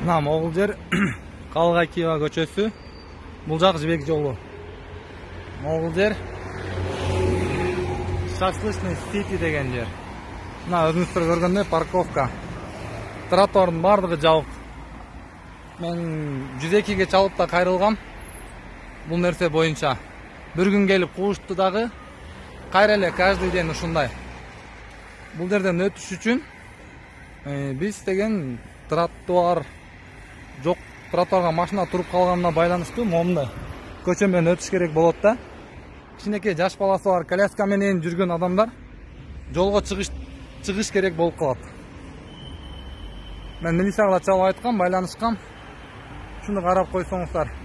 Мына могул жер Калгакиева көчөсү. Бул жак Жибек жолу. Могул жер Шашлычный Сити деген жер. Мына өзүңүздөр көргөндөй парковка. Тротуардын бардыгы жабык. Мен 102-ге чалып да кайрылгам. Бул нерсе боюнча. Bir gün gelip куушту дагы. Кайра эле каждый день ушундай. Бул жерден өтүш үчүн биз деген тротуар жок, тротуарга машина туруп калганына байланыштуу момундай көчө менен өтүш керек болот да. Кичинекей жаш баласы бар коляска менен жүргөн адамдар жолго чыгыш керек болуп калат. Мен милицияга чалып айткам, байланышкам. Шуну карап койсоңуздар.